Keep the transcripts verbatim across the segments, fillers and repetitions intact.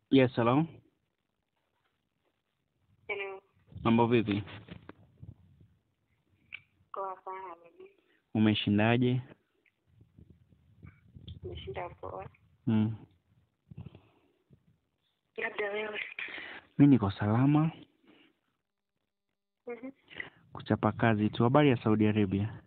Yes, hello. Hello. Mambo vipi? Kwa sana baby. Umeshindaje? Nimeshinda poa. Mm. Labda wewe. Mimi niko salama. Mhm. Kuchapa kazi tu. Habari ya Saudi Arabia?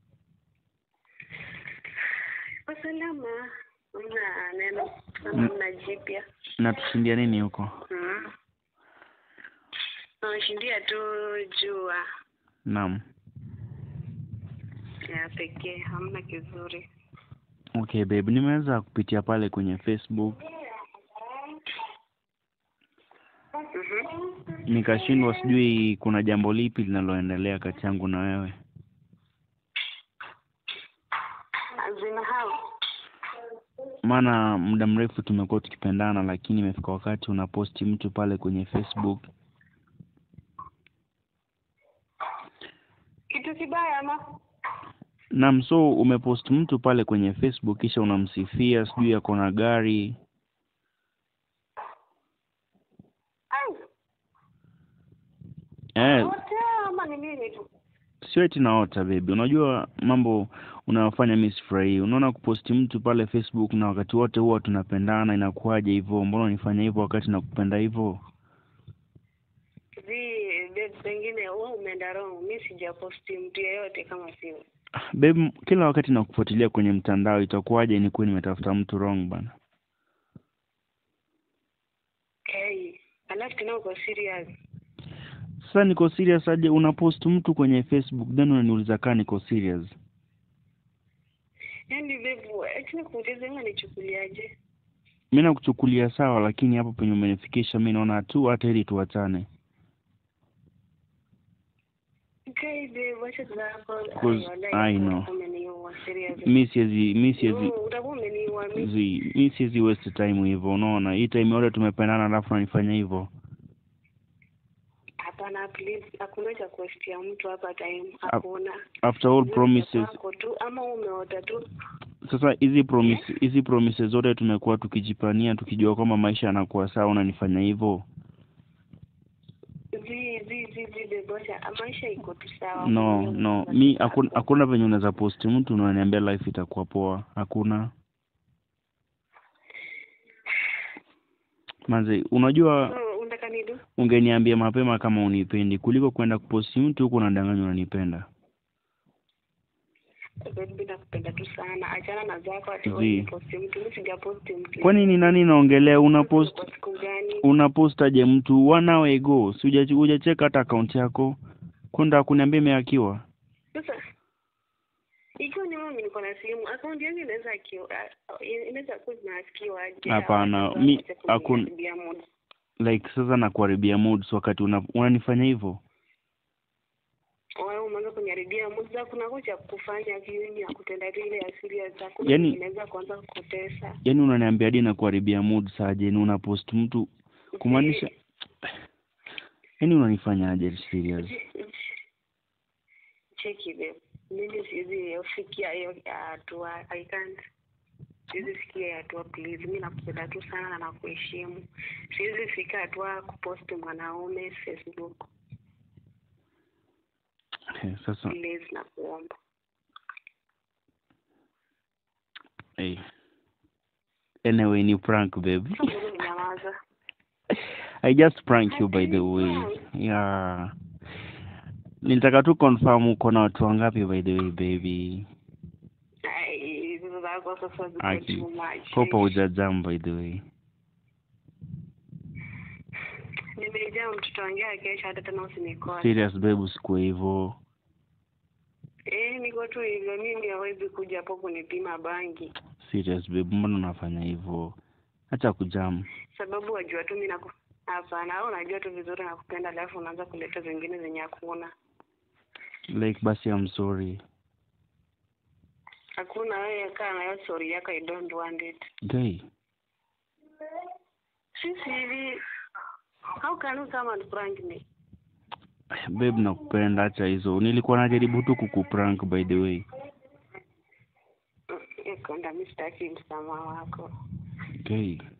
Kwa salama. Una neno kama una jipya. Na tushindia nini huko? Mhm. Tunashindia tu jua. Naam. Ya pekee hamna kizuri. Okay babe, nimeweza kupitia pale kwenye Facebook. Mhm. Nikashindwa sijui kuna jambo lipi linaloendelea kati yangu na wewe. Azina hao. Maana muda mrefu tumekuwa tukipendana, lakini imefika wakati unaposti mtu pale kwenye Facebook. Kitu kibaya ama? Naam, so umepost mtu pale kwenye Facebook kisha unamsifia sijui yako na gari. Au. Eh, Wote ama ni nini tu? sio eti naota baby. Unajua mambo unayofanya mimi sifurahii. Unaona kuposti mtu pale Facebook na wakati wote huwa tunapendana, inakuwaje hivyo? Mbona unifanya hivyo wakati nakupenda hivyo? Zi babe pengine wewe umeenda wrong. Mimi sijaposti mtu yeyote kama sio. Babe, kila wakati nakufuatilia kwenye mtandao, itakuwaje nikuwe nimetafuta mtu wrong bana? Hey, alafu tena uko serious. Sasa niko serious aje? Unapost mtu kwenye Facebook then unaniuliza kama niko serious. Yaani babe, eti kuuliza wewe nichukuliaje? Mimi nakuchukulia sawa, lakini hapo penye umenifikisha mimi naona tu hata ili tuachane. Okay, babe, wacha zako. Because I know. Mimi siwezi mimi siwezi Utakuwa umeniua mimi. mimi siwezi waste time hivyo, unaona? Hii time yote tumependana alafu unanifanya hivyo. Hapana, please, hakuna cha kuestia mtu hapa time, hakuna. After all promises. Tu ama umeota tu. Sasa hizi promise hizi promises zote tumekuwa tukijipania tukijua kwamba maisha yanakuwa sawa, unanifanya hivyo. Zi zi zi zi bebosha, maisha iko tu sawa. No, no, mi hakuna hakuna venye unaweza post mtu na unaniambia life itakuwa poa. Hakuna. Manze, unajua so, unataka nidu? Ungeniambia mapema kama unipendi kuliko kwenda kupost mtu huko unadanganya unanipenda. Baby, nakupenda tu sana. Achana na zako ati uniposti mtu, mimi sijaposti mtu. Kwani ni nani naongelea? Unapost unapost aje mtu one hour ago? Si hujacheka hata account yako. Kwenda kuniambia imehakiwa. Sasa ikiwa ni mimi niko na simu, account yangu inaweza hakiwa, inaweza kuwa inahakiwa aje? Hapana, mi hakuna like sasa na kuharibia mood so wakati una, unanifanya hivyo. Wewe umeanza kuniharibia mood za kuna kocha kufanya kiini ya kutenda ile asili ya zako, yani, inaweza kuanza kukutesa. Yaani unaniambia hadi na kuharibia mood saje? Ni unapost mtu kumaanisha yaani unanifanya aje serious? Cheki babe. Mimi siwezi ufikia hiyo hatua. I can't. Siwezi fikia hatua, please. Mimi nakupenda tu sana na nakuheshimu. Siwezi fika hatua kupost mwanaume Facebook. Okay, sasa please nakuomba. Hey. Anyway, ni prank baby. I just prank you by the way. Yeah. Nitaka tu confirm uko na watu wangapi by the way baby. Ai, hizo zako sasa ziko too much. Hope hujajam by the way. Nimejaa mtoto wangu kesho hata tena usinikose. Serious babe, usikue hivyo. Eh, niko tu hivyo, mimi hawezi kuja hapo kunipima bangi. Serious babe, mbona unafanya hivyo? Acha kujam. Sababu wajua tu mimi naku hapana, au unajua tu vizuri nakupenda alafu unaanza kuleta zingine zenye hakuna. Like basi I'm sorry. Hakuna, wewe kaa na hiyo sorry yako, I don't want it. Guy. Sisi hivi how can you come and prank me? Babe, nakupenda, acha hizo. Nilikuwa najaribu tu kukuprank by the way. Eko nda mistaki msamaha wako. Okay.